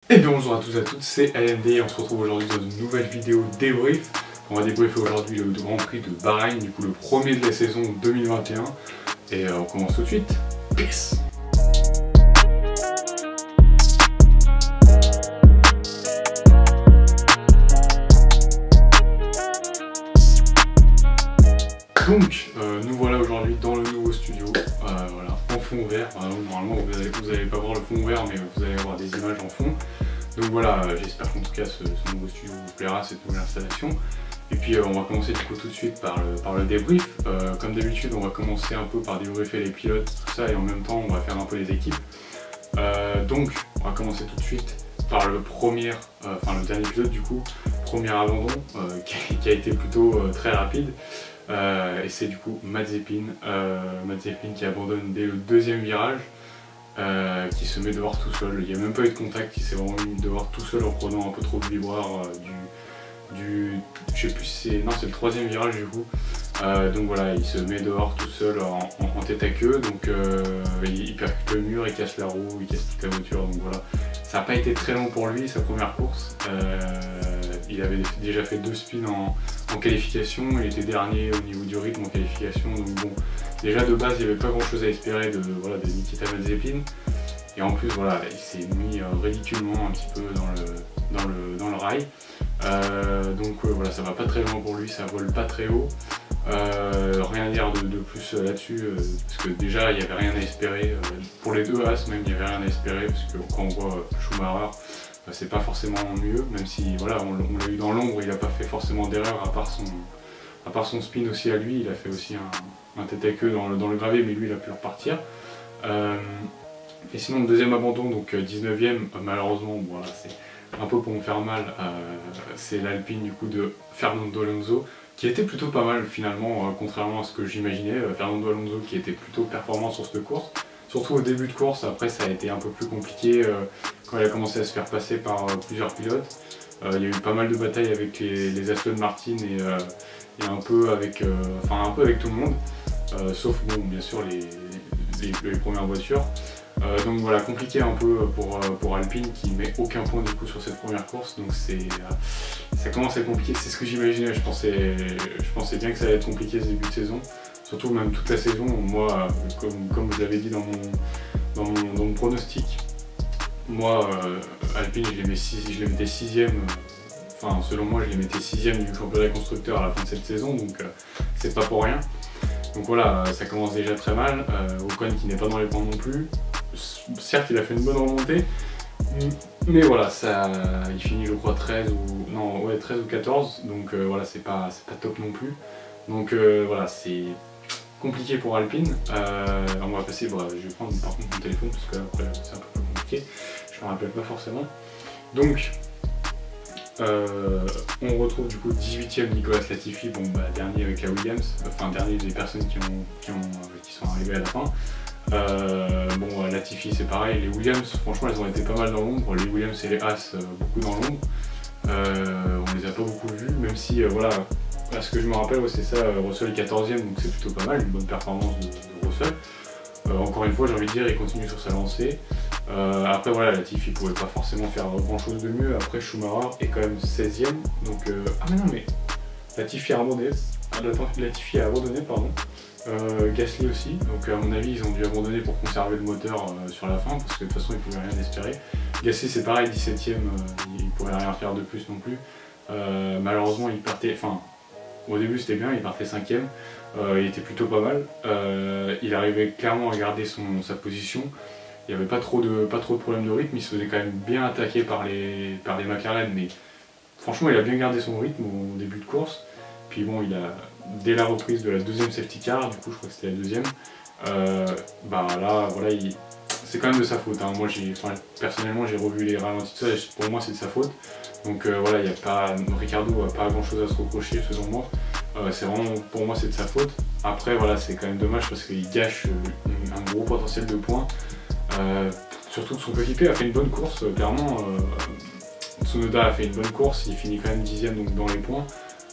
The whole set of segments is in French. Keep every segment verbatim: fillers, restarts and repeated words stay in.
Et bien bonjour à tous et à toutes, c'est L M D et on se retrouve aujourd'hui dans une nouvelle vidéo débrief. On va débriefer aujourd'hui le Grand Prix de Bahreïn, du coup le premier de la saison deux mille vingt et un. Et euh, on commence tout de suite. Peace. Donc, euh, nous voilà aujourd'hui dans le nouveau studio, euh, voilà, en fond vert. Enfin, normalement, vous n'allez vous allez pas voir le fond vert, mais vous allez avoir des images en fond. Donc voilà, euh, j'espère qu'en tout cas ce, ce nouveau studio vous plaira, cette nouvelle installation. Et puis euh, on va commencer du coup tout de suite par le, par le débrief. Euh, comme d'habitude, on va commencer un peu par débriefer les pilotes, tout ça, et en même temps on va faire un peu les équipes. Euh, donc, on va commencer tout de suite par le premier, euh, enfin le dernier pilote du coup, premier abandon, euh, qui, qui a été plutôt euh, très rapide. Euh, et c'est du coup Mazepin, euh, Mazepin qui abandonne dès le deuxième virage, euh, qui se met dehors tout seul. Il n'y a même pas eu de contact, il s'est vraiment mis dehors tout seul en prenant un peu trop de vibreur euh, du, du, je sais plus si c'est, non c'est le troisième virage du coup. Euh, donc voilà, il se met dehors tout seul en, en, en tête à queue, donc euh, il, il percute le mur, il casse la roue, il casse toute la voiture, donc voilà. Ça n'a pas été très long pour lui, sa première course. Euh, il avait déjà fait deux spins en, en qualification, il était dernier au niveau du rythme en qualification, donc bon, déjà de base il n'y avait pas grand chose à espérer de, voilà, de Nikita Mazepin. Et en plus voilà, il s'est mis euh, ridiculement un petit peu dans le, dans le, dans le rail. Euh, donc euh, voilà, ça va pas très loin pour lui, ça vole pas très haut. Euh, rien à dire de, de plus là-dessus, euh, parce que déjà il n'y avait rien à espérer. Euh, pour les deux As même, il n'y avait rien à espérer, parce que quand on voit euh, Schumacher, euh, c'est pas forcément mieux, même si voilà, on, on l'a eu dans l'ombre, il n'a pas fait forcément d'erreur à part son à part son spin aussi à lui, il a fait aussi un, un tête à queue dans le, dans le gravier, mais lui il a pu repartir. Euh, et sinon le deuxième abandon, donc dix-neuvième, euh, malheureusement, voilà, c'est un peu pour me faire mal, euh, c'est l'Alpine du coup de Fernando Alonso, qui était plutôt pas mal finalement, euh, contrairement à ce que j'imaginais. euh, Fernando Alonso qui était plutôt performant sur cette course, surtout au début de course. Après ça a été un peu plus compliqué euh, quand il a commencé à se faire passer par euh, plusieurs pilotes. Euh, il y a eu pas mal de batailles avec les, les Aston Martin et, euh, et un peu avec, euh, enfin un peu avec tout le monde, euh, sauf bon bien sûr les, les, les premières voitures. Euh, donc voilà, compliqué un peu pour, pour Alpine qui met aucun point du coup sur cette première course, donc c'est euh, ça commence à être compliqué, c'est ce que j'imaginais. Je pensais, je pensais bien que ça allait être compliqué ce début de saison, surtout même toute la saison. Moi, comme, comme je l'avais dit dans mon, dans mon, dans mon pronostic, moi euh, Alpine je les, mets six, je les mettais sixième, enfin selon moi je les mettais sixième du championnat constructeur à la fin de cette saison, donc euh, c'est pas pour rien. Donc voilà, ça commence déjà très mal. euh, Ocon qui n'est pas dans les points non plus. Certes, il a fait une bonne remontée, mais voilà, ça, il finit je crois treize ou non, ouais, treize ou quatorze, donc euh, voilà, c'est pas, c'est pas top non plus. Donc euh, voilà, c'est compliqué pour Alpine. Euh, on va passer, bah, je vais prendre par contre mon téléphone parce que après c'est un peu plus compliqué, je me rappelle pas forcément. Donc euh, on retrouve du coup dix-huitième Nicolas Latifi, bon bah dernier avec la Williams, enfin dernier des personnes qui, ont, qui, ont, qui sont arrivées à la fin. Euh, bon, Latifi c'est pareil, les Williams franchement elles ont été pas mal dans l'ombre, les Williams et les As euh, beaucoup dans l'ombre. Euh, on les a pas beaucoup vus, même si euh, voilà, à ce que je me rappelle, ouais, c'est ça, Russell est quatorzième, donc c'est plutôt pas mal, une bonne performance de, de Russell. Euh, encore une fois j'ai envie de dire, il continue sur sa lancée. Euh, après voilà, Latifi pouvait pas forcément faire grand chose de mieux. Après Schumacher est quand même seizième, donc euh... ah mais non mais Latifi a abandonné, Latifi a abandonné pardon. Euh, Gasly aussi, donc à mon avis ils ont dû abandonner pour conserver le moteur euh, sur la fin, parce que de toute façon ils pouvaient rien espérer. Gasly c'est pareil, dix-septième, euh, il pourrait rien faire de plus non plus. Euh, malheureusement il partait, enfin au début c'était bien, il partait cinquième, euh, il était plutôt pas mal, euh, il arrivait clairement à garder son, sa position, il n'y avait pas trop, de, pas trop de problèmes de rythme, il se faisait quand même bien attaquer par les, par les McLaren, mais franchement il a bien gardé son rythme au début de course. Puis bon, il a, dès la reprise de la deuxième safety car, du coup je crois que c'était la deuxième, euh, bah là voilà, c'est quand même de sa faute, hein. Moi j'ai, enfin, personnellement j'ai revu les ralentis, tout ça, pour moi c'est de sa faute. Donc euh, voilà, il y a pas, Ricardo n'a pas grand chose à se reprocher selon moi, euh, c'est vraiment, pour moi c'est de sa faute. Après voilà, c'est quand même dommage parce qu'il gâche euh, un gros potentiel de points, euh, surtout de son coéquipier a fait une bonne course, euh, clairement. euh, Tsunoda a fait une bonne course, il finit quand même dixième donc dans les points.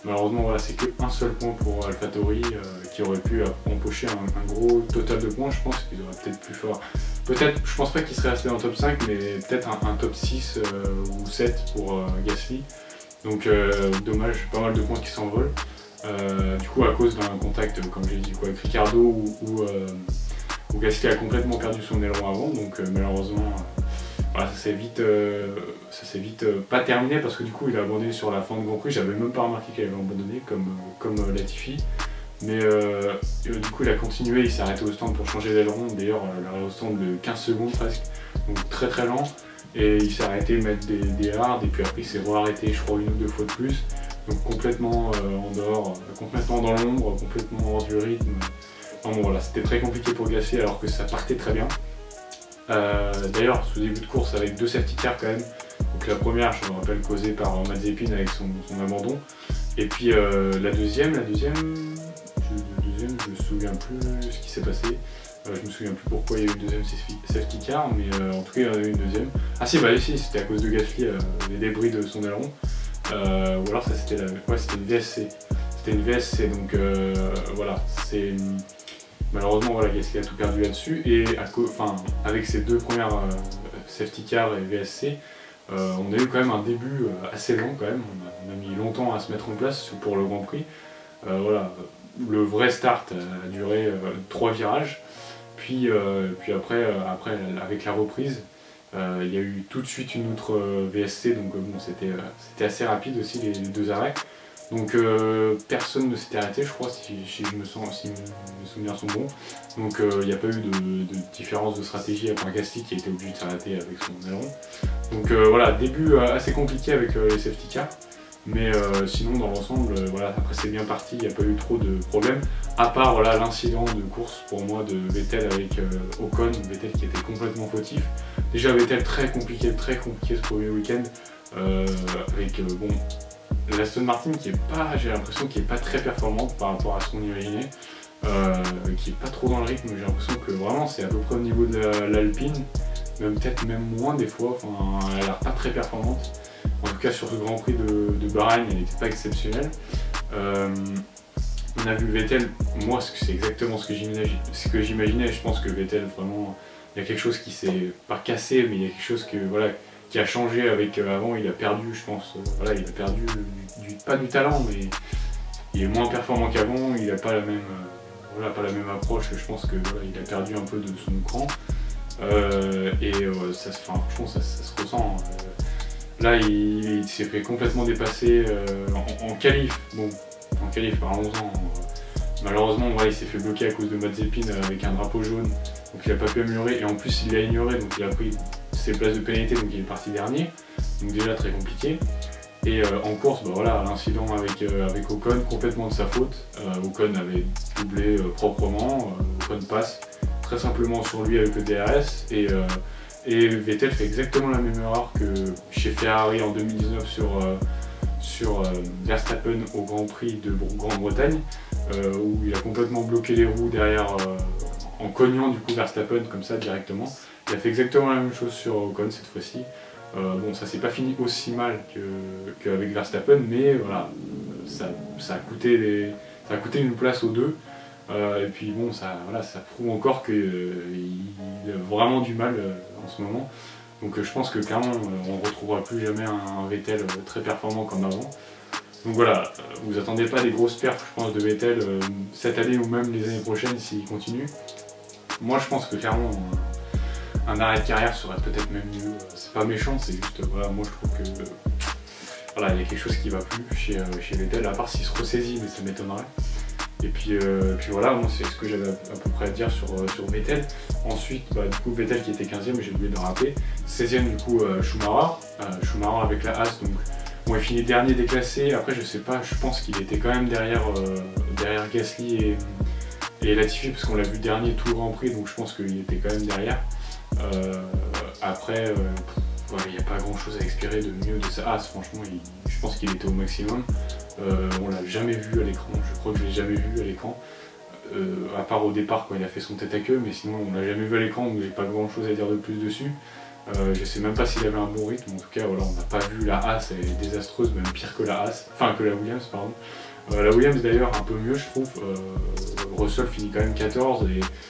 Malheureusement, voilà, c'est qu'un seul point pour AlphaTauri euh, qui aurait pu empocher un, un gros total de points. Je pense qu'ils auraient peut-être plus fort. Peut-être, je pense pas qu'il serait resté dans le top cinq, mais peut-être un, un top six euh, ou sept pour euh, Gasly. Donc euh, dommage, pas mal de points qui s'envolent. Euh, du coup, à cause d'un contact, comme j'ai dit, quoi, avec Ricardo, où, où, euh, où Gasly a complètement perdu son aileron avant. Donc euh, malheureusement, euh, voilà, ça s'est vite, euh, ça s'est vite euh, pas terminé parce que du coup, il a abandonné sur la fin de Grand Prix. J'avais même pas remarqué qu'il avait abandonné, comme, euh, comme euh, Latifi. Mais euh, du coup, il a continué, il s'est arrêté au stand pour changer d'aileron. D'ailleurs, l'arrêt au stand de quinze secondes presque, donc très très lent. Et il s'est arrêté mettre des, des hards, et puis après il s'est re-arrêté, je crois, une ou deux fois de plus. Donc complètement euh, en dehors, euh, complètement dans l'ombre, complètement hors du rythme. Enfin bon voilà, c'était très compliqué pour Gasly alors que ça partait très bien. Euh, D'ailleurs, ce début de course avec deux safety cars quand même. Donc la première, je me rappelle, causée par Mazepin avec son, son abandon. Et puis euh, la deuxième, la deuxième, je, deuxième, je me souviens plus ce qui s'est passé. Euh, je me souviens plus pourquoi il y a eu une deuxième safety car, mais euh, en tout cas il y en a eu une deuxième. Ah si, bah si, c'était à cause de Gasly, euh, les débris de son aileron. Euh, ou alors ça c'était la... ouais, c'était une V S C. C'était une V S C, donc euh, voilà, c'est... Malheureusement, voilà, Gasly a tout perdu là-dessus. Et à co... enfin, avec ces deux premières euh, safety car et V S C, euh, on a eu quand même un début euh, assez lent quand même. On a, on a mis longtemps à se mettre en place pour le Grand Prix. Euh, voilà, le vrai start a duré euh, trois virages. Puis, euh, puis après, euh, après, avec la reprise, euh, il y a eu tout de suite une autre euh, V S C, donc euh, bon, c'était euh, assez rapide aussi les, les deux arrêts. Donc euh, personne ne s'était arrêté, je crois, si, si, je me sens, si mes souvenirs sont bons. Donc il euh, n'y a pas eu de, de différence de stratégie à part Gasly qui a été obligé de s'arrêter avec son aileron. Donc euh, voilà, début euh, assez compliqué avec euh, les safety cars. Mais euh, sinon, dans l'ensemble, euh, voilà, après c'est bien parti, il n'y a pas eu trop de problèmes. À part voilà, l'incident de course pour moi de Vettel avec euh, Ocon, Vettel qui était complètement fautif. Déjà Vettel très compliqué, très compliqué ce premier week-end, euh, avec euh, bon, l'Aston Martin qui est pas, j'ai l'impression qu'il est pas très performante par rapport à ce qu'on imaginait, euh, qui est pas trop dans le rythme. J'ai l'impression que vraiment c'est à peu près au niveau de l'Alpine, même peut-être même moins des fois. Enfin, elle a l'air pas très performante. En tout cas sur ce Grand Prix de, de Bahreïn, elle n'était pas exceptionnelle. Euh, on a vu Vettel, moi c'est exactement ce que j'imaginais. Je pense que Vettel vraiment, il y a quelque chose qui s'est pas cassé, mais il y a quelque chose que voilà, qui a changé avec euh, avant. Il a perdu, je pense, euh, voilà, il a perdu du, du, pas du talent, mais il est moins performant qu'avant. Il n'a pas la même, euh, voilà, pas la même approche. Je pense que voilà, il a perdu un peu de son cran. Euh, et euh, ça, enfin, franchement, ça, ça se ressent. Euh, Là, il, il s'est fait complètement dépasser euh, en, en qualif. Bon, en qualif, parlons-en. Malheureusement, ouais, il s'est fait bloquer à cause de Mazepin avec un drapeau jaune. Donc il n'a pas pu améliorer. Et en plus, il l'a ignoré. Donc il a pris ses places de pénalité. Donc il est parti dernier. Donc déjà très compliqué. Et euh, en course, bah, voilà, l'incident avec, euh, avec Ocon, complètement de sa faute. Euh, Ocon avait doublé euh, proprement. Euh, Ocon passe très simplement sur lui avec le D R S. Et, euh, Et Vettel fait exactement la même erreur que chez Ferrari en deux mille dix-neuf sur, euh, sur euh, Verstappen au Grand Prix de Grande-Bretagne, euh, où il a complètement bloqué les roues derrière euh, en cognant du coup Verstappen comme ça directement. Il a fait exactement la même chose sur Ocon cette fois-ci. Euh, bon, ça s'est pas fini aussi mal qu'avec Verstappen, mais voilà, ça, ça, a coûté des, ça a coûté une place aux deux. Euh, et puis bon, ça, voilà, ça prouve encore qu'il euh, a vraiment du mal euh, en ce moment. Donc euh, je pense que clairement, euh, on ne retrouvera plus jamais un, un Vettel euh, très performant comme avant. Donc voilà, euh, vous attendez pas des grosses perfs, je pense, de Vettel euh, cette année ou même les années prochaines s'il continue. Moi je pense que clairement, un, un arrêt de carrière serait peut-être même mieux. C'est pas méchant, c'est juste, voilà, moi je trouve que euh, voilà, il y a quelque chose qui va plus chez, euh, chez Vettel, à part s'il se ressaisit, mais ça m'étonnerait. Et puis, euh, puis voilà, moi c'est ce que j'avais à peu près à dire sur, euh, sur Vettel. Ensuite, bah, du coup Vettel qui était quinzième, j'ai oublié de le rappeler. seizième du coup euh, Schumacher, euh, Schumacher avec la Haas, donc bon, il finit dernier déclassé. Après je sais pas, je pense qu'il était quand même derrière, euh, derrière Gasly et, et Latifi, parce qu'on l'a vu dernier tout le Grand Prix, donc je pense qu'il était quand même derrière. Euh, après, euh, il n'y a pas grand chose à espérer de mieux de sa Haas, franchement il, je pense qu'il était au maximum. Euh, on l'a jamais vu à l'écran, je crois que je l'ai jamais vu à l'écran, euh, à part au départ quand il a fait son tête à queue, mais sinon on l'a jamais vu à l'écran, donc j'ai pas grand chose à dire de plus dessus. Euh, je sais même pas s'il avait un bon rythme, en tout cas voilà, on n'a pas vu la Haas, elle est désastreuse, même pire que la Haas, enfin que la Williams pardon. Euh, la Williams d'ailleurs un peu mieux je trouve, euh, Russell finit quand même quatorze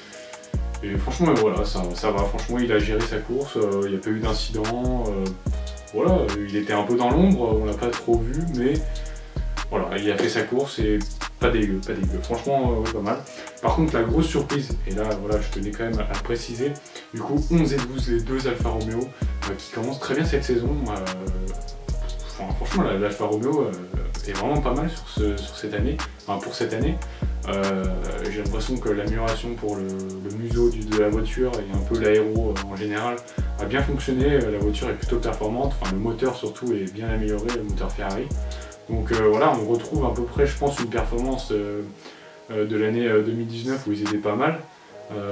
et, et franchement voilà, ça, ça va, franchement il a géré sa course, euh, il n'y a pas eu d'incident, euh, voilà, il était un peu dans l'ombre, on l'a pas trop vu, mais voilà, il a fait sa course et pas dégueu, pas dégueu, franchement euh, ouais, pas mal. Par contre la grosse surprise, et là voilà je tenais quand même à préciser, du coup onze et douze les deux Alfa Romeo euh, qui commencent très bien cette saison. Euh, enfin, franchement l'Alfa Romeo euh, est vraiment pas mal sur, ce, sur cette année, enfin pour cette année. Euh, J'ai l'impression que l'amélioration pour le, le museau du, de la voiture et un peu l'aéro euh, en général a bien fonctionné, la voiture est plutôt performante, enfin le moteur surtout est bien amélioré, le moteur Ferrari. Donc euh, voilà, on retrouve à peu près, je pense, une performance euh, euh, de l'année euh, deux mille dix-neuf où ils étaient pas mal. Euh,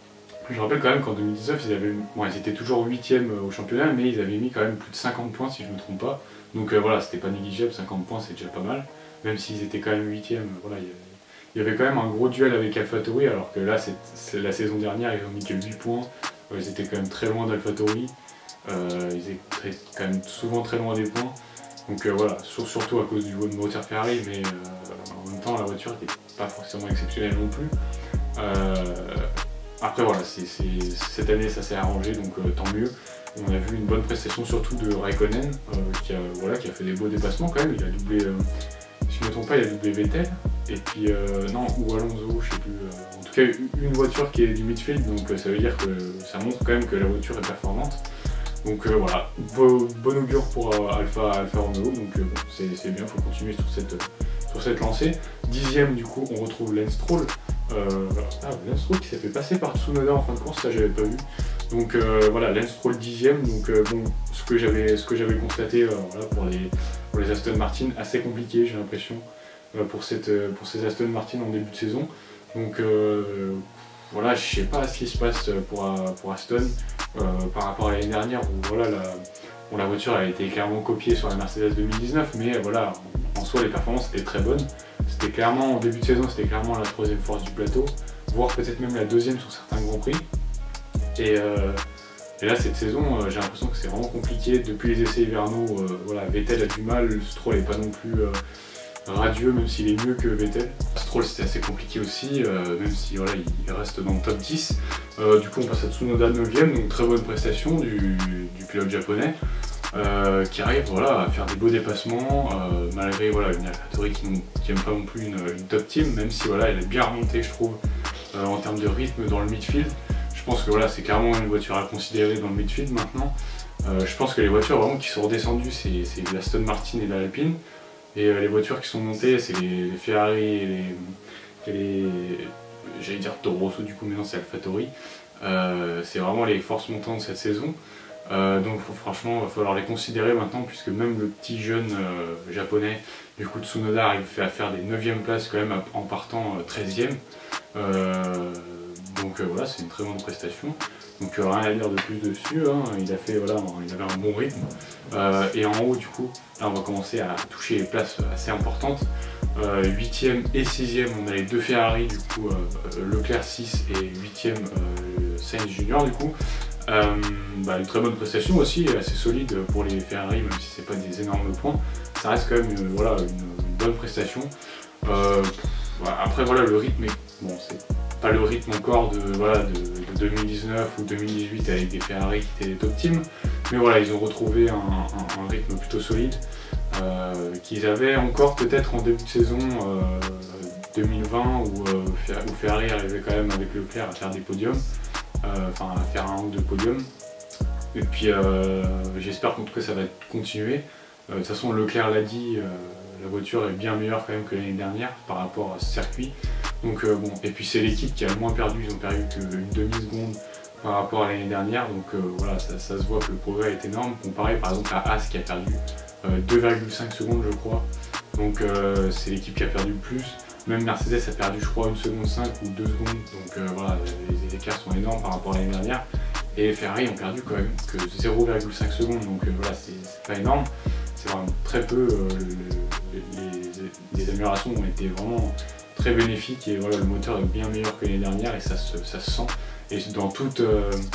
je rappelle quand même qu'en deux mille dix-neuf, ils, avaient, bon, ils étaient toujours huitième au championnat, mais ils avaient mis quand même plus de cinquante points si je ne me trompe pas. Donc euh, voilà, c'était pas négligeable, cinquante points c'est déjà pas mal. Même s'ils étaient quand même huitième, voilà, il y, avait, il y avait quand même un gros duel avec AlphaTauri, alors que là, c'est la saison dernière, ils ont mis que huit points. Euh, ils étaient quand même très loin d'AlphaTauri. Euh, ils étaient quand même souvent très loin des points. Donc euh, voilà, sur, surtout à cause du moteur Ferrari, mais euh, en même temps la voiture n'était pas forcément exceptionnelle non plus. Euh, après voilà, c est, c est, cette année ça s'est arrangé, donc euh, tant mieux. On a vu une bonne prestation surtout de Raikkonen, euh, qui, a, voilà, qui a fait des beaux dépassements quand même. Il a doublé, euh, si je ne me trompe pas, il a doublé Vettel, et puis euh, non, ou Alonso, je sais plus. Euh, en tout cas une voiture qui est du midfield, donc euh, ça veut dire que ça montre quand même que la voiture est performante. Donc euh, voilà, bon, bon augure pour euh, Alpha, Alpha Romeo, donc euh, bon, c'est bien, il faut continuer sur cette, sur cette lancée. Dixième du coup, on retrouve Lance Stroll. Euh, ah, Lance Stroll qui s'est fait passer par Tsunoda en fin de course, ça j'avais pas vu. Donc euh, voilà, Lance Stroll dixième, donc euh, bon, ce que j'avais ce que j'avais constaté euh, voilà, pour, les, pour les Aston Martin, assez compliqué j'ai l'impression, euh, pour, cette, pour ces Aston Martin en début de saison. Donc euh, voilà, je sais pas ce qui se passe pour, pour Aston. Euh, par rapport à l'année dernière où voilà, la, bon, la voiture a été clairement copiée sur la Mercedes deux mille dix-neuf, mais voilà, en soi les performances étaient très bonnes. C'était clairement, en début de saison, c'était clairement la troisième force du plateau, voire peut-être même la deuxième sur certains grands prix. Et, euh, et là cette saison, euh, j'ai l'impression que c'est vraiment compliqué. Depuis les essais hivernaux, euh, voilà, Vettel a du mal, Stroll n'est pas non plus euh, radieux, même s'il est mieux que Vettel. Stroll c'était assez compliqué aussi, euh, même si voilà, il reste dans le top dix. Euh, du coup on passe à Tsunoda neuvième, donc très bonne prestation du, du pilote japonais, euh, qui arrive voilà, à faire des beaux dépassements, euh, malgré voilà, une AlphaTauri qui n'aime pas non plus une, une top team, même si voilà, elle est bien remontée je trouve, euh, en termes de rythme dans le midfield. Je pense que voilà, c'est clairement une voiture à considérer dans le midfield maintenant. Euh, je pense que les voitures vraiment qui sont redescendues, c'est l'Aston Martin et l'Alpine. Et euh, les voitures qui sont montées, c'est les, les Ferrari et les, et les j'allais dire Toro Rosso du coup, mais non c'est AlphaTauri. Euh, c'est vraiment les forces montantes de cette saison. Euh, donc faut, franchement, il va falloir les considérer maintenant, puisque même le petit jeune euh, japonais, du coup Tsunoda, arrive à faire des neuvième places quand même en partant euh, treizième. Euh, donc euh, voilà, c'est une très bonne prestation. Donc euh, rien à dire de plus dessus, hein. Il a fait, voilà, il avait un bon rythme. Euh, et en haut du coup, là on va commencer à toucher les places assez importantes. Euh, huitième et sixième, on a les deux Ferrari du coup, euh, Leclerc six et huitième euh, Sainz Junior du coup. Euh, bah, une très bonne prestation aussi, assez solide pour les Ferrari, même si c'est pas des énormes points. Ça reste quand même une, voilà, une, une bonne prestation. Euh, voilà, après voilà, le rythme est bon, c'est pas le rythme encore de, voilà, de, de deux mille dix-neuf ou deux mille dix-huit avec des Ferrari qui étaient des top teams, mais voilà, ils ont retrouvé un, un, un rythme plutôt solide euh, qu'ils avaient encore peut-être en début de saison euh, deux mille vingt où, euh, où Ferrari arrivait quand même avec Leclerc à faire des podiums, euh, enfin à faire un ou deux podiums. Et puis euh, j'espère qu'en tout cas ça va continuer. Euh, de toute façon Leclerc l'a dit, euh, la voiture est bien meilleure quand même que l'année dernière par rapport à ce circuit. Donc euh, bon, et puis c'est l'équipe qui a le moins perdu, ils ont perdu qu'une demi-seconde par rapport à l'année dernière, donc euh, voilà, ça, ça se voit que le progrès est énorme, comparé par exemple à Haas qui a perdu euh, deux virgule cinq secondes je crois, donc euh, c'est l'équipe qui a perdu le plus. Même Mercedes a perdu je crois une seconde cinq ou deux secondes, donc euh, voilà, les, les écarts sont énormes par rapport à l'année dernière. Et Ferrari ont perdu quand même que zéro virgule cinq secondes, donc euh, voilà, c'est pas énorme, c'est vraiment très peu, euh, le, les, les, les améliorations ont été vraiment très bénéfiques et voilà, le moteur est bien meilleur que l'année dernière et ça se, ça se sent. Et dans toute, euh,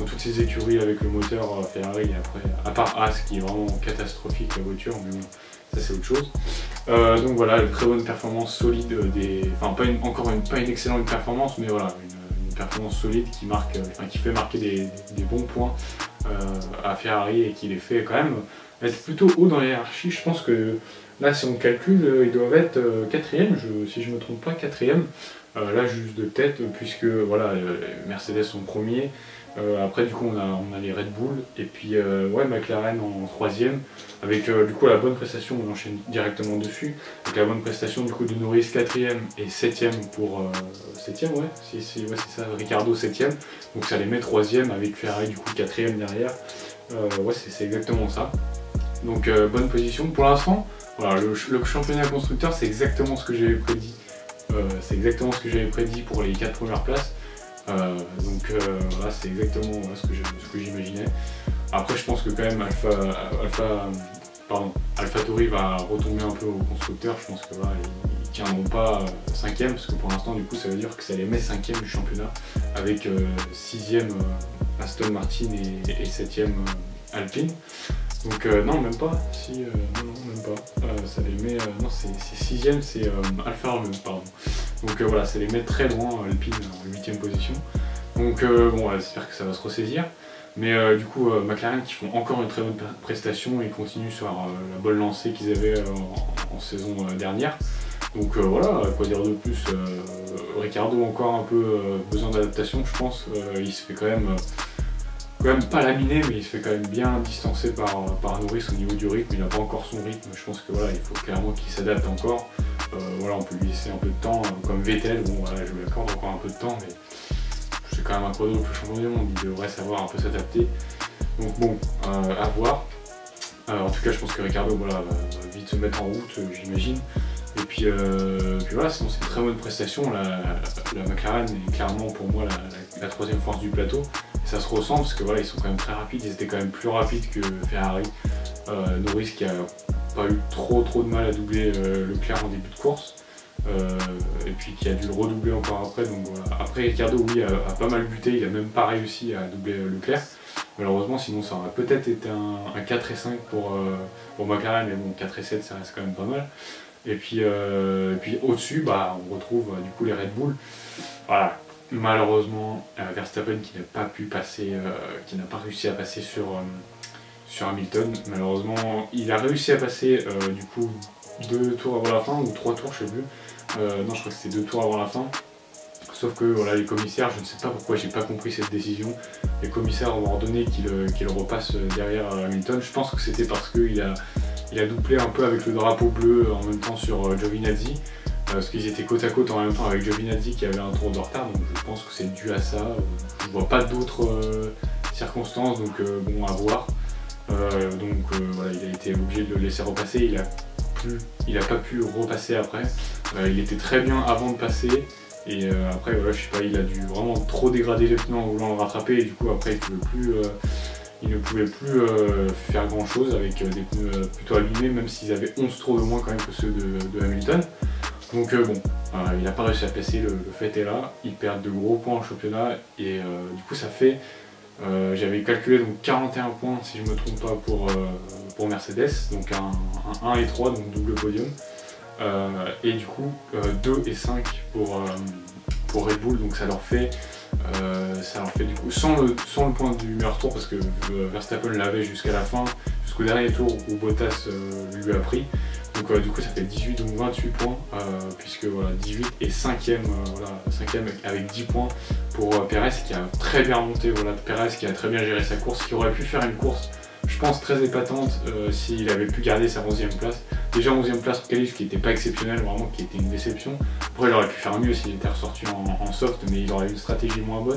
dans toutes ces écuries avec le moteur euh, Ferrari, et après, à part As qui est vraiment catastrophique la voiture, mais bon, ça c'est autre chose. Euh, donc voilà, une très bonne performance solide, des, enfin pas une, encore une, pas une excellente performance, mais voilà, une, une performance solide qui, marque, enfin, qui fait marquer des, des bons points euh, à Ferrari et qui les fait quand même être plutôt haut dans la hiérarchie. Je pense que là, si on calcule, ils doivent être quatrième, je, si je ne me trompe pas, quatrième. Euh, là, juste de tête, puisque voilà, Mercedes sont premiers. Euh, après, du coup, on a, on a les Red Bull et puis euh, ouais, McLaren en troisième. Avec euh, du coup la bonne prestation, on enchaîne directement dessus. Avec la bonne prestation du coup de Norris quatrième et septième pour euh, septième, ouais, si, si, ouais c'est ça, Ricciardo septième. Donc ça les met troisième avec Ferrari du coup quatrième derrière. Euh, ouais, c'est exactement ça. Donc euh, bonne position pour l'instant. Voilà, le, le championnat constructeur, c'est exactement ce que j'avais prédit. Euh, c'est exactement ce que j'avais prédit pour les quatre premières places. Euh, donc euh, voilà, c'est exactement voilà, ce que j'imaginais. Après, je pense que quand même Alpha, Alpha, pardon, AlphaTauri va retomber un peu au constructeur. Je pense que voilà, ils ne tiendront pas cinquième parce que pour l'instant, du coup, ça veut dire que ça les met cinquième du championnat avec euh, sixième euh, Aston Martin et, et septième euh, Alpine. Donc euh, non, même pas. Si, euh, non, non, même pas. Euh, ça les met. Euh, non, c'est sixième, c'est euh, Alfa Romeo, pardon. Donc euh, voilà, ça les met très loin, Alpine en huitième position. Donc euh, bon, j'espère que ça va se ressaisir. Mais euh, du coup, euh, McLaren qui font encore une très bonne prestation et continuent sur euh, la bonne lancée qu'ils avaient euh, en, en saison euh, dernière. Donc euh, voilà, quoi dire de plus. euh, Ricciardo encore un peu euh, besoin d'adaptation, je pense. Euh, il se fait quand même. Euh, quand même pas laminé, mais il se fait quand même bien distancer par, par Norris au niveau du rythme. Il n'a pas encore son rythme. Je pense que voilà, il faut clairement qu'il s'adapte encore. Euh, voilà, on peut lui laisser un peu de temps, comme Vettel. Bon, voilà, je lui accorde encore un peu de temps, mais c'est quand même un quadruple champion du monde. Il devrait savoir un peu s'adapter. Donc bon, euh, à voir. Euh, en tout cas, je pense que Ricciardo voilà, va, va vite se mettre en route, euh, j'imagine. Et puis, euh, puis voilà, sinon c'est une très bonne prestation. La, la McLaren est clairement pour moi la, la, la troisième force du plateau. Et ça se ressent parce que voilà, ils sont quand même très rapides. Ils étaient quand même plus rapides que Ferrari. Euh, Norris qui a pas eu trop trop de mal à doubler euh, Leclerc en début de course. Euh, et puis qui a dû le redoubler encore après. Donc voilà. Après Ricciardo, oui, a, a pas mal buté. Il a même pas réussi à doubler euh, Leclerc. Malheureusement, sinon ça aurait peut-être été un, un quatre et cinq pour, euh, pour McLaren. Mais bon, quatre et sept, ça reste quand même pas mal. Et puis, euh, puis au-dessus, bah, on retrouve euh, du coup les Red Bull. Voilà, malheureusement, euh, Verstappen qui n'a pas pu passer, euh, qui n'a pas réussi à passer sur, euh, sur Hamilton. Malheureusement, il a réussi à passer euh, du coup deux tours avant la fin, ou trois tours, je sais plus. Euh, non, je crois que c'était deux tours avant la fin. Sauf que voilà, les commissaires, je ne sais pas pourquoi j'ai pas compris cette décision. Les commissaires ont ordonné qu'il qu'il repasse derrière Hamilton. Je pense que c'était parce qu'il a Il a doublé un peu avec le drapeau bleu en même temps sur euh, Giovinazzi, euh, parce qu'ils étaient côte à côte en même temps avec Giovinazzi qui avait un tour de retard, donc je pense que c'est dû à ça. Je ne vois pas d'autres euh, circonstances, donc euh, bon, à voir. Euh, donc euh, voilà, il a été obligé de le laisser repasser, il a, plus, il a pas pu repasser après. Euh, il était très bien avant de passer, et euh, après voilà, je sais pas, il a dû vraiment trop dégrader les pneus en voulant le rattraper, et du coup après il ne pouvait plus... Euh, Il ne pouvait plus euh, faire grand chose avec euh, des pneus euh, plutôt abîmés, même s'ils avaient onze tours de moins quand même que ceux de, de Hamilton. Donc euh, bon, euh, il n'a pas réussi à passer, le, le fait est là, il perd de gros points en championnat et euh, du coup ça fait, euh, j'avais calculé donc quarante et un points si je ne me trompe pas pour, euh, pour Mercedes, donc un, un un et trois, donc double podium, euh, et du coup euh, deux et cinq pour, euh, pour Red Bull, donc ça leur fait... Euh, ça leur fait du coup sans le, sans le point du meilleur tour parce que euh, Verstappen l'avait jusqu'à la fin, jusqu'au dernier tour où Bottas euh, lui a pris. Donc euh, du coup ça fait dix-huit, donc vingt-huit points, euh, puisque voilà, dix-huit et cinquième, euh, voilà, cinquième avec dix points pour euh, Perez qui a très bien remonté, voilà, Perez qui a très bien géré sa course, qui aurait pu faire une course je pense très épatante euh, s'il avait pu garder sa onzième place. Déjà onzième place pour qualif qui n'était pas exceptionnel, vraiment qui était une déception. Après il aurait pu faire mieux s'il était ressorti en, en soft, mais il aurait eu une stratégie moins bonne.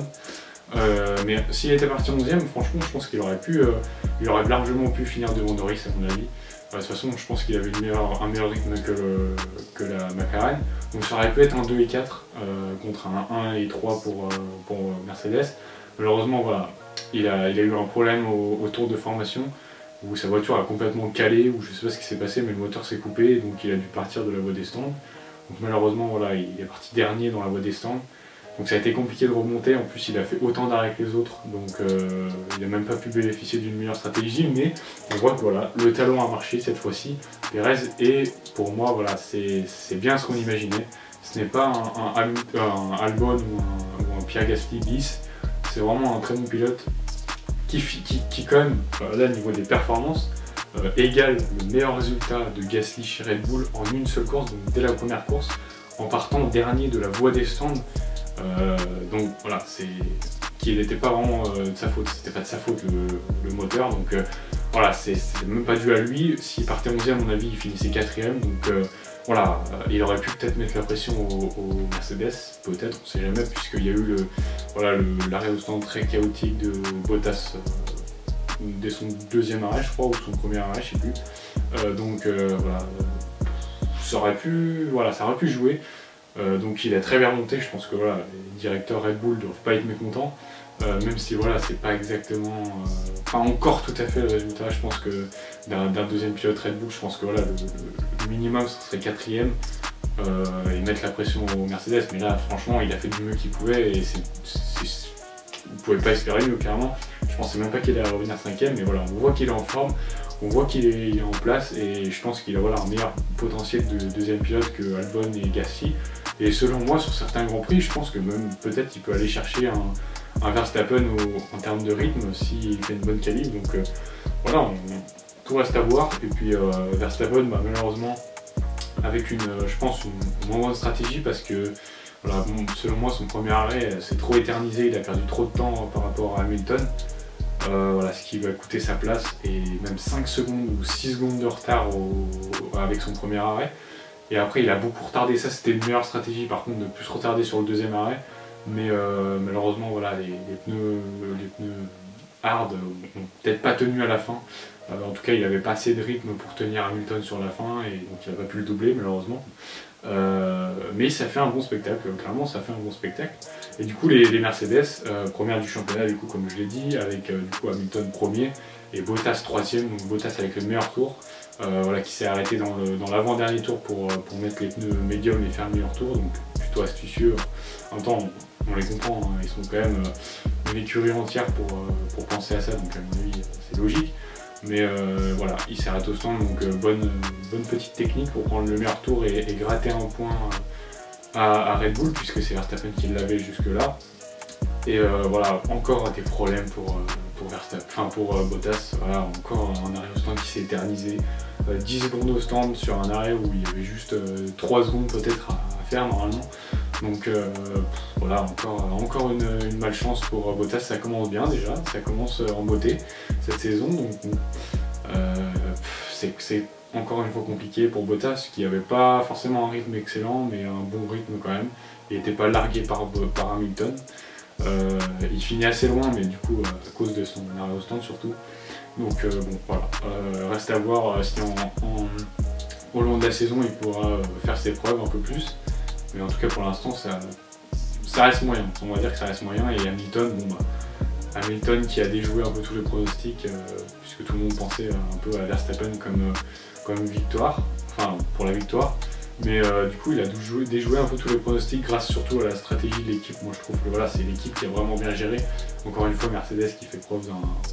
Euh, mais s'il était parti onzième, franchement je pense qu'il aurait pu, euh, il aurait largement pu finir devant Norris à mon avis. De toute façon je pense qu'il avait une meilleure, un meilleur rythme que, le, que la McLaren. Donc ça aurait pu être un deux et quatre euh, contre un un et trois pour, euh, pour Mercedes. Malheureusement voilà, il a, il a eu un problème au, au tour de formation où sa voiture a complètement calé, ou je sais pas ce qui s'est passé mais le moteur s'est coupé donc il a dû partir de la voie des stands. Donc malheureusement voilà, il est parti dernier dans la voie des stands. Donc ça a été compliqué de remonter, en plus il a fait autant d'arrêts que les autres, donc euh, il n'a même pas pu bénéficier d'une meilleure stratégie, mais on voit que voilà, le talon a marché cette fois-ci, Pérez, et pour moi voilà, c'est bien ce qu'on imaginait. Ce n'est pas un, un, un Albon ou un, ou un Pierre Gasly bis, c'est vraiment un très bon pilote qui, qui, qui quand même, là au niveau des performances, euh, égale le meilleur résultat de Gasly chez Red Bull en une seule course, donc dès la première course, en partant dernier de la voie des stands. Euh, donc voilà, c'est qui n'était pas vraiment euh, de sa faute, c'était pas de sa faute le, le moteur, donc euh, voilà, c'est même pas dû à lui. S'il partait onzième, à mon avis, il finissait quatrième, donc euh, voilà, euh, il aurait pu peut-être mettre la pression au, au Mercedes, peut-être, on sait jamais, puisqu'il y a eu le voilà l'arrêt au stand très chaotique de Bottas euh, dès son deuxième arrêt, je crois, ou son premier arrêt, je sais plus. Euh, donc euh, voilà, ça aurait pu, voilà, ça aurait pu jouer. Euh, donc il a très bien monté, je pense que voilà, les directeurs Red Bull ne doivent pas être mécontents, euh, même si voilà, c'est pas exactement, euh, pas encore tout à fait le résultat. Je pense que d'un deuxième pilote Red Bull, je pense que voilà, le, le, le minimum ce serait quatrième euh, et mettre la pression au Mercedes, mais là franchement il a fait du mieux qu'il pouvait et c'est, vous pouvez pas espérer mieux clairement. Je pensais même pas qu'il allait revenir cinquième, mais voilà, on voit qu'il est en forme, on voit qu'il est, il est en place et je pense qu'il a voilà, un meilleur potentiel de deuxième pilote que Albon et Gasly. Et selon moi, sur certains grands prix, je pense que même peut-être il peut aller chercher un, un Verstappen au, en termes de rythme s'il fait une bonne qualif. Donc euh, voilà, on, tout reste à voir. Et puis euh, Verstappen, bah, malheureusement, avec une, je pense, une, une bonne stratégie parce que voilà, bon, selon moi, son premier arrêt s'est trop éternisé, il a perdu trop de temps par rapport à Hamilton. Euh, voilà, ce qui va coûter sa place et même cinq secondes ou six secondes de retard au, avec son premier arrêt. Et après il a beaucoup retardé, ça c'était une meilleure stratégie par contre de plus retarder sur le deuxième arrêt. Mais euh, malheureusement voilà, les, les, pneus, les pneus hard n'ont peut-être pas tenu à la fin. Euh, en tout cas il n'avait pas assez de rythme pour tenir Hamilton sur la fin et donc il n'a pas pu le doubler malheureusement. Euh, mais ça fait un bon spectacle, clairement ça fait un bon spectacle. Et du coup les, les Mercedes, euh, première du championnat du coup comme je l'ai dit, avec euh, du coup Hamilton premier et Bottas troisième, donc Bottas avec le meilleur tour. Euh, voilà, qui s'est arrêté dans l'avant-dernier tour pour, pour mettre les pneus médiums et faire le meilleur tour, donc plutôt astucieux. En même temps, on, on les comprend, hein, ils sont quand même euh, une écurie entière pour, euh, pour penser à ça, donc à mon avis c'est logique. Mais euh, voilà, il s'est arrêté au stand, donc euh, bonne, bonne petite technique pour prendre le meilleur tour et, et gratter un point à, à Red Bull, puisque c'est Verstappen qui l'avait jusque-là. Et euh, voilà, encore des problèmes pour, euh, pour, Verstappen, enfin pour euh, Bottas, voilà, encore un arrêt au stand qui s'est éternisé. Euh, dix secondes au stand sur un arrêt où il y avait juste euh, trois secondes peut-être à, à faire normalement. Donc euh, pff, voilà, encore, encore une, une malchance pour euh, Bottas, ça commence bien déjà, ça commence en beauté cette saison. Donc euh, c'est encore une fois compliqué pour Bottas qui n'avait pas forcément un rythme excellent mais un bon rythme quand même. Il n'était pas largué par, par Hamilton. Euh, il finit assez loin, mais du coup, à cause de son arrêt au stand surtout. Donc euh, bon, voilà, euh, reste à voir euh, si en, en, au long de la saison il pourra euh, faire ses preuves un peu plus. Mais en tout cas, pour l'instant, ça, ça reste moyen. On va dire que ça reste moyen. Et Hamilton, bon bah, Hamilton qui a déjoué un peu tous les pronostics, euh, puisque tout le monde pensait un peu à Verstappen comme, euh, comme victoire, enfin pour la victoire. Mais euh, du coup, il a déjoué, déjoué un peu tous les pronostics grâce surtout à la stratégie de l'équipe. Moi, je trouve que voilà, c'est l'équipe qui a vraiment bien géré. Encore une fois, Mercedes qui fait preuve d'un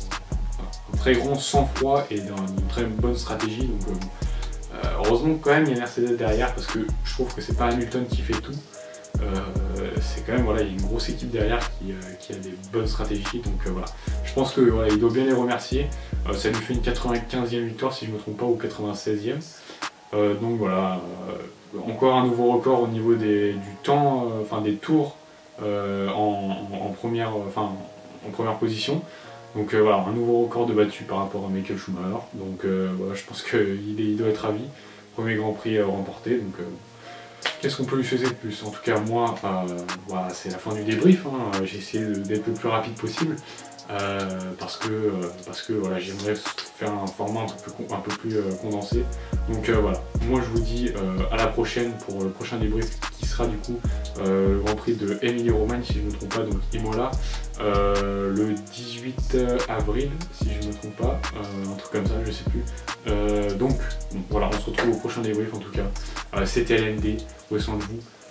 un très grand sang-froid et d'une très bonne stratégie. Donc, euh, heureusement quand même, il y a Mercedes derrière parce que je trouve que c'est pas Hamilton qui fait tout. Euh, c'est quand même voilà, il y a une grosse équipe derrière qui, euh, qui a des bonnes stratégies. Donc euh, voilà, je pense que voilà, il doit bien les remercier. Euh, ça lui fait une quatre-vingt-quinzième victoire si je ne me trompe pas ou quatre-vingt-seizième. Euh, donc voilà, euh, encore un nouveau record au niveau des, du temps, euh, enfin des tours euh, en, en, en, première, enfin, en première position. Donc euh, voilà, un nouveau record de battu par rapport à Michael Schumacher. Donc euh, voilà, je pense qu'il il doit être ravi. Premier Grand Prix euh, remporté. Donc euh, qu'est-ce qu'on peut lui souhaiter de plus? En tout cas moi, euh, voilà, c'est la fin du débrief. Hein. J'ai essayé d'être le plus rapide possible. Euh, parce que, euh, parce que voilà, j'aimerais faire un format un peu plus, un peu plus euh, condensé. Donc euh, voilà, moi je vous dis euh, à la prochaine pour le prochain débrief qui sera du coup euh, le Grand Prix de Émilie-Romagne si je ne me trompe pas, donc Imola, euh, le dix-huit avril si je ne me trompe pas, euh, un truc comme ça, je sais plus. Euh, donc bon, voilà, on se retrouve au prochain débrief en tout cas. Euh, C'était L N D, prenez soin de vous.